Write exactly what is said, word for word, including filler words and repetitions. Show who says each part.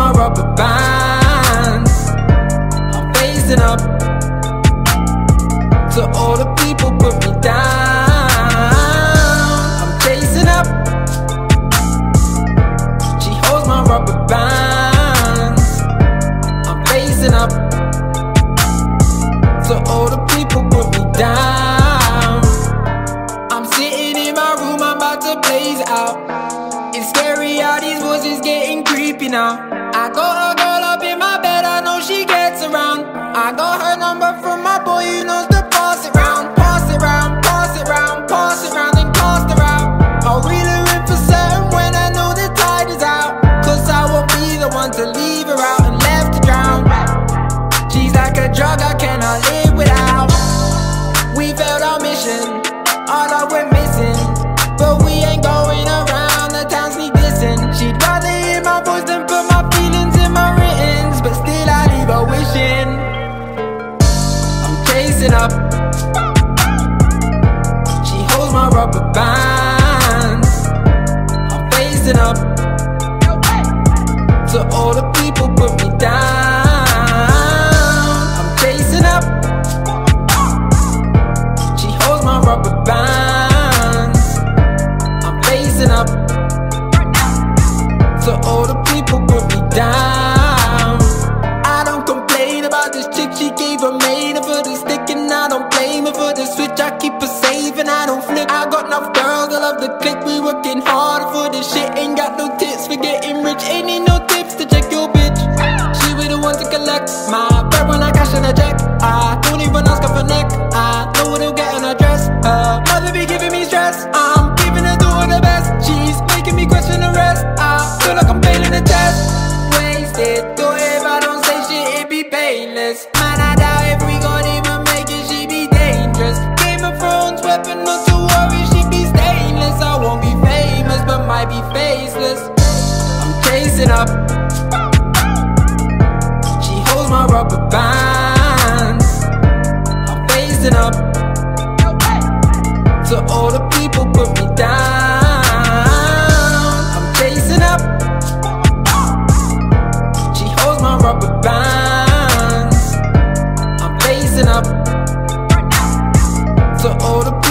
Speaker 1: my rubber bands. I'm facing up to all the people put me down. I'm chasing up. She holds my rubber bands. I'm facing up to all the people put me down. I'm sitting in my room, I'm about to blaze out. It's scary how these voices getting creepy now. I got a girl up in my bed, I know she gets around. I got her number from my boy who knows to pass it round. Pass it round, pass it round, pass it round and cast her out. I'll reel her in for certain when I know the tide is out. Cause I won't be the one to leave her out and left to drown. She's like a drug I cannot live without. We failed our mission, all that we're missing, but we ain't going around, the towns need listen. She'd rather hear my voice than put my feelings in my writtens, but still I leave her wishing. I'm chasing up. She holds my rubber bands. I'm facing up to all the people put me down. I'm chasing up. She holds my rubber bands. I'm facing up to all the people put me down. I don't complain about this chick, she gave her maid for the stick, and I don't blame her for the switch. I keep her safe and I don't flip. I got enough girls, I love the click. We working harder for this shit. Ain't got no tips for getting rich. Ain't need no tips to check your bitch. She be the one to collect my bread when I cash in a check. I don't even ask her for neck. I know what he'll get on her dress. Her mother be giving me stress. I'm giving her to her the best. She's making me question the rest. I feel like I'm failing the test. Wasted, though if I don't say shit it be painless. Man, I doubt if we gon' even make it, she be dangerous. Game of Thrones weapon, not to worry, she be stainless. I won't be famous, but might be faceless. I'm chasing up. She holds my rubber bands. I'm facing up to all the people put me down. I'm chasing up. She holds my rubber bands. I'm facing up to all the